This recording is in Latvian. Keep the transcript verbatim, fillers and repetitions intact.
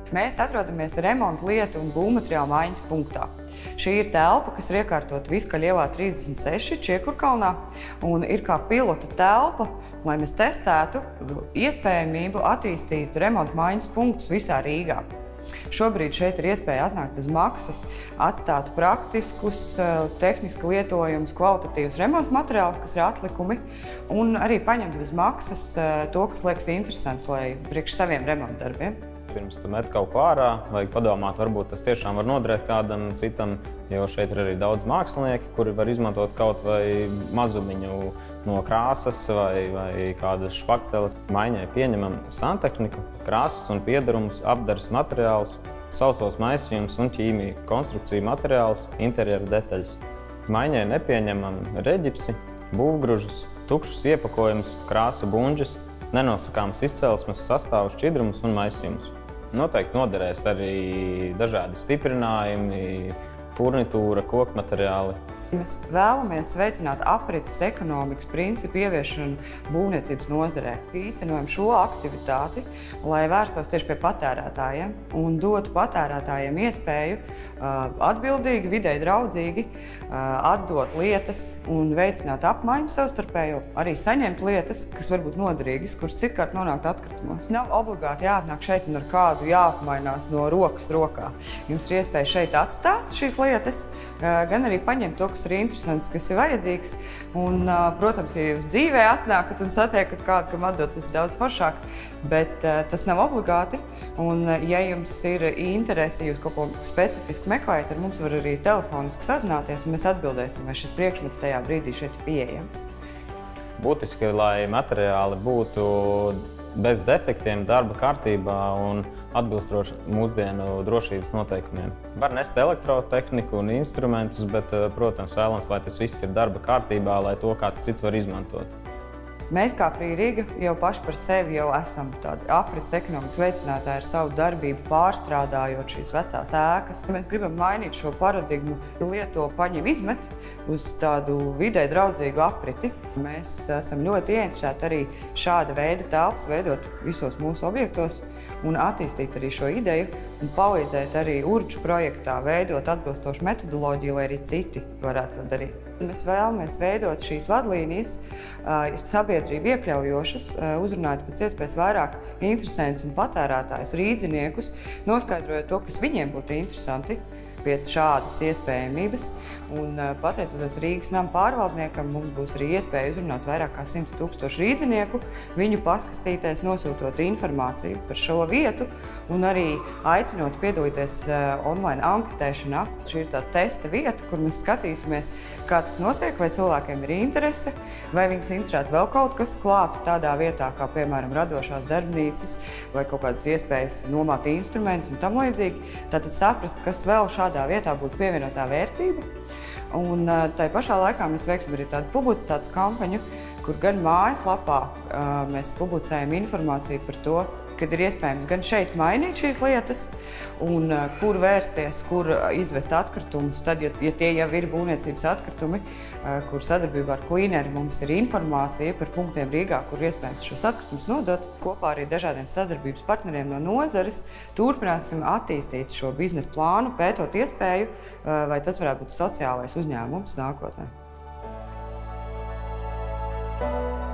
Mēs atrodamies remonta lietu un būvmateriālu maiņas punktā. Šī ir telpa, kas ir iekārtota Viskaļa ielā trīsdesmit seši Čiekurkalnā un ir kā pilota telpa, lai mēs testētu iespējamību attīstīt remonta maiņas punktus visā Rīgā. Šobrīd šeit ir iespēja atnākt bez maksas, atstāt praktiskus, tehniski lietojumus, kvalitatīvus remonta materiālus, kas ir atlikumi, un arī paņemt bez maksas to, kas liekas interesants, lai priekš saviem remonta darbiem. Pirms tu met kaut ko ārā, vajag padomāt, varbūt tas tiešām var noderēt kādam citam, jo šeit ir arī daudz mākslinieki, kuri var izmantot kaut vai mazumiņu no krāsas vai, vai kādas špakteles. Maiņai pieņemam santehniku, krāsas un piedarumus, apdares materiālus, sausos maisījumus un ķīmiju, konstrukciju materiālus, interjera detaļas. Maiņai nepieņemam reģipsi, būvgružus, tukšus iepakojumus, krāsu buņģes, nenosakāmas izcelsmes sastāvus, šķidrumus un maisījumus. Noteikti noderēs arī dažādi stiprinājumi, furnitūra, kokmateriāli. Mēs vēlamies veicināt aprites ekonomikas principu ieviešanu būvniecības nozarē. Īstenojam šo aktivitāti, lai vērstos tieši pie patērētājiem un dotu patērētājiem iespēju atbildīgi, videi draudzīgi atdot lietas un veicināt apmaiņu savstarpējo, arī saņemt lietas, kas var būt noderīgas, kuras citkārt nonākt atkritumos. Nav obligāti jāatnāk šeit un ar kādu jāapmainās no rokas rokā. Jums ir iespēja šeit atstāt šīs lietas, gan arī paņemt to, kas ir interesants, kas ir vajadzīgs. Un, protams, ja jūs dzīvē atnākat un satiekat kādu, kam atdot, tas ir daudz foršāk, bet tas nav obligāti. Un, ja jums ir interese, jūs kaut ko specifiski meklējat, ar mums var arī telefoniski sazināties, un mēs atbildēsim, vai šis priekšmets tajā brīdī šeit ir pieejams. Būtiski, lai materiāli būtu bez defektiem darba kārtībā un atbilstoši mūsdienu drošības noteikumiem. Var nest elektrotehniku un instrumentus, bet, protams, vēlams, lai tas viss ir darba kārtībā, lai to kāds cits var izmantot. Mēs kā Riga jau paši par sevi jau esam tādi aprits ekonomikas veicinātāji ar savu darbību pārstrādājot šīs vecās ēkas. Mēs gribam mainīt šo paradigmu, lieto, paņem, izmet uz tādu videi draudzīgu apriti. Mēs esam ļoti ieinteresēti arī šāda veida telpas veidot visos mūsu objektos un attīstīt arī šo ideju un palīdzēt arī Urču projektā veidot atbilstošu metodoloģiju, lai arī citi varētu to darīt. Mēs vēlamies veidot šīs vadlīnijas, sabiedrību iekļaujošas, uzrunājot pēc iespējas vairāk interesantus un patērētājus, rīdziniekus, noskaidrojot to, kas viņiem būtu interesanti pie šādas iespējamības. Un pateicoties Rīgas nama pārvaldniekam, mums būs arī iespēja uzrunāt vairāk kā simts tūkstošu rīdzinieku, viņu paskastīties, nosūtot informāciju par šo vietu un arī aicinot piedalīties online anketēšanā. Šī ir tā testa vieta, kur mēs skatīsimies, kā tas notiek, vai cilvēkiem ir interese, vai viņus interesētu vēl kaut kas klāt tādā vietā, kā piemēram radošās darbnīcas vai kaut kādas iespējas nomāt instrumentus un tam līdzīgi. Tātad saprast, kas vēl šādā vietā būtu pievienotā vērtība. Un tai pašā laikā mēs veiksim arī tādu publicitātes kampaņu, kur gan mājaslapā mēs publicējam informāciju par to, kad ir iespējams gan šeit mainīt šīs lietas, un kur vērsties, kur izvest atkritumus, tad, ja, ja tie jau ir būvniecības atkritumi, kur sadarbībā ar klīneri mums ir informācija par punktiem Rīgā, kur iespējams šos atkritumus nodot. Kopā arī dažādiem sadarbības partneriem no nozares turpināsim attīstīt šo biznesa plānu, pētot iespēju, vai tas varētu būt sociālais uzņēmums nākotnē.